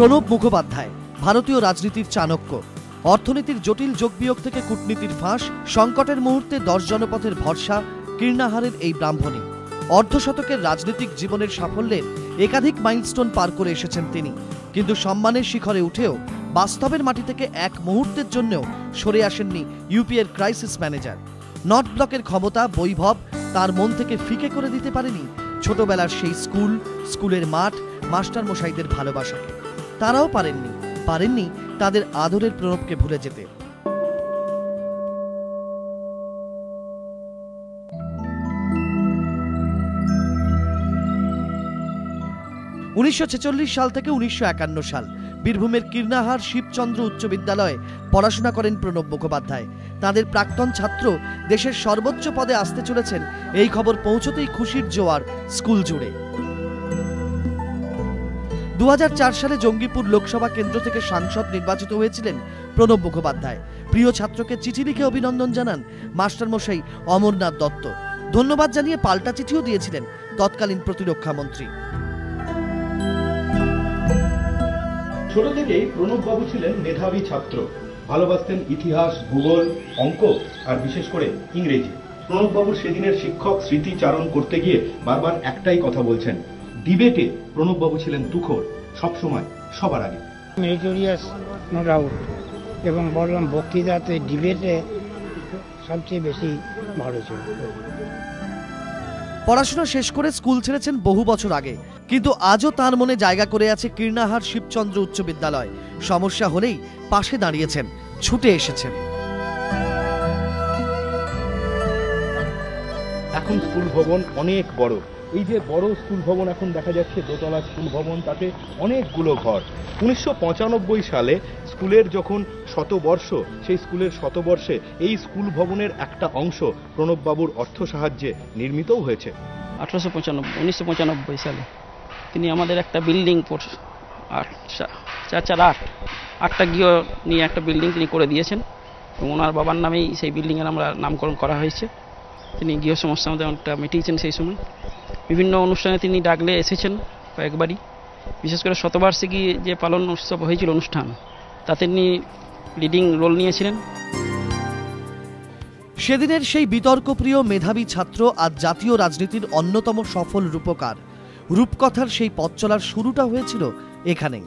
প্রণব মুখোপাধ্যায় ভারতীয় রাজনীতির চাণক্য। অর্থনীতির জটিল যোগ বিয়োগ থেকে কূটনীতির ফাঁস, সংকটের মুহূর্তে 10 জনপথের ভরসা কীর্ণাহারের এই ব্রাহ্মণী। অর্ধশতকের রাজনৈতিক জীবনের সাফল্যের একাধিক মাইলস্টোন পার করে এসেছেন তিনি, কিন্তু সম্মানের শিখরে উঠেও বাস্তবের মাটি থেকে এক মুহূর্তের জন্যও সরে আসেননি ইউপিএর ক্রাইসিস ম্যানেজার। নর্থ ব্লকের ক্ষমতা, বৈভব তার মন থেকে ফিকে করে দিতে পারেনি ছোটবেলার সেই স্কুলের মাঠ, মাস্টার মশাইদের ভালোবাসাকে। তারাও পারেননি তাদের আদরের প্রণবকে ভুলে যেতে। উনিশশো সাল থেকে 1951 সাল বীরভূমের কীর্ণাহার শিবচন্দ্র উচ্চ বিদ্যালয়ে পড়াশোনা করেন প্রণব মুখোপাধ্যায়। তাদের প্রাক্তন ছাত্র দেশের সর্বোচ্চ পদে আসতে চলেছেন, এই খবর পৌঁছতেই খুশির জোয়ার স্কুল জুড়ে। 2004 সালে জঙ্গিপুর লোকসভা কেন্দ্র থেকে সাংসদ নির্বাচিত হয়েছিলেন প্রণব মুখোপাধ্যায়। প্রিয় ছাত্রকে চিঠি লিখে অভিনন্দন জানান মাস্টারমশাই অমরনাথ দত্ত। ধন্যবাদ জানিয়ে পাল্টা চিঠিও দিয়েছিলেন তৎকালীন প্রতিরক্ষা মন্ত্রী। ছোট থেকেই প্রণববাবু ছিলেন মেধাবী ছাত্র, ভালোবাসতেন ইতিহাস, ভূগোল, অঙ্ক আর বিশেষ করে ইংরেজি। প্রণববাবুর সেদিনের শিক্ষক স্মৃতিচারণ করতে গিয়ে বারবার একটাই কথা বলছেন, ডিবেটে প্রণববাবু ছিলেন তুখোড়, সবসময় সবার আগে। মেরিটোরিয়াস নো ডাউট, এবং বললাম বক্তৃতাতে ডিবেটে সবচেয়ে বেশি ভালো ছিল। পড়াশোনা শেষ করে স্কুল ছেড়েছেন বহু বছর আগে, কিন্তু আজও তার মনে জায়গা করে আছে কীর্ণাহার শিবচন্দ্র উচ্চ বিদ্যালয়। সমস্যা হলেই পাশে দাঁড়িয়েছেন, ছুটে এসেছেন। এখন স্কুল ভবন অনেক বড়। এই যে বড় স্কুল ভবন এখন দেখা যাচ্ছে, দোতলা স্কুল ভবন, তাতে অনেকগুলো ঘর। 1995 সালে স্কুলের যখন শতবর্ষ, সেই স্কুলের শতবর্ষে এই স্কুল ভবনের একটা অংশ প্রণববাবুর অর্থ সাহায্যে নির্মিতও হয়েছে। 1995 সালে তিনি আমাদের একটা বিল্ডিং 4-8টা গৃহ নিয়ে একটা বিল্ডিং তিনি করে দিয়েছেন, এবং ওনার বাবার নামেই সেই বিল্ডিংয়ের আমরা নামকরণ করা হয়েছে। তিনি গৃহ সমস্যা আমাদের অনেকটা মিটিয়েছেন। সেই সময় বিভিন্ন অনুষ্ঠানে তিনি ডাকলে এসেছেন কয়েকবারই, বিশেষ করে শতবার্ষিকী যে পালন উৎসব হয়েছিল অনুষ্ঠান, তাতে তিনি লিডিং রোল নিয়েছিলেন। সেদিনের সেই বিতর্কপ্রিয় মেধাবী ছাত্র আজ জাতীয় রাজনীতির অন্যতম সফল রূপকার। রূপকথার সেই পথ চলার শুরুটা হয়েছিল এখানেই।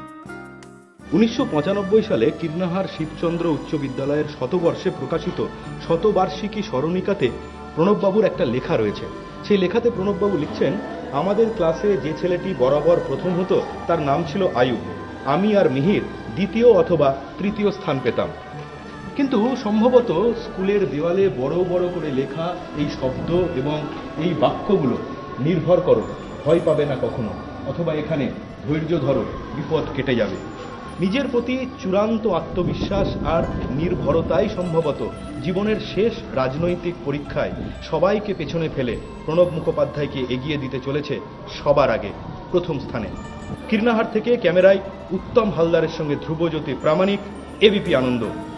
1995 সালে কীর্ণাহার শিবচন্দ্র উচ্চ বিদ্যালয়ের শতবর্ষে প্রকাশিত শতবার্ষিকী স্মরণিকাতে প্রণববাবুর একটা লেখা রয়েছে। সেই লেখাতে প্রণববাবু লিখছেন, আমাদের ক্লাসে যে ছেলেটি বরাবর প্রথম হতো তার নাম ছিল আয়ুব। আমি আর মিহির দ্বিতীয় অথবা তৃতীয় স্থান পেতাম। কিন্তু সম্ভবত স্কুলের দেওয়ালে বড় বড় করে লেখা এই শব্দ এবং এই বাক্যগুলো, নির্ভর করো, ভয় পাবে না কখনো, অথবা এখানে ধৈর্য ধরো, বিপদ কেটে যাবে, নিজের প্রতি চূড়ান্ত আত্মবিশ্বাস আর নির্ভরতাই সম্ভবত জীবনের শেষ রাজনৈতিক পরীক্ষায় সবাইকে পেছনে ফেলে প্রণব মুখোপাধ্যায়কে এগিয়ে দিতে চলেছে সবার আগে, প্রথম স্থানে। কীর্ণাহার থেকে ক্যামেরায় উত্তম হালদারের সঙ্গে ধ্রুবজ্যোতি প্রামাণিক, এবিপি আনন্দ।